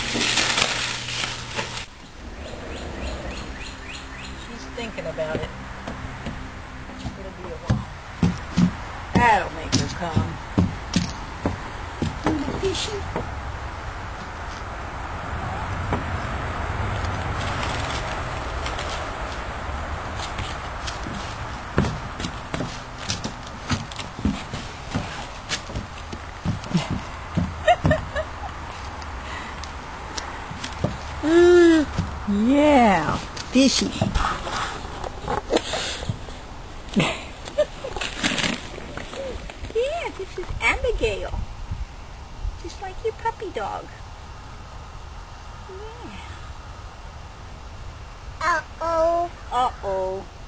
She's thinking about it. It'll be a while. That'll make her come. Want a fishy? Yeah, fishy. Yeah, this is Abigail. Just like your puppy dog. Yeah. Uh-oh. Uh-oh.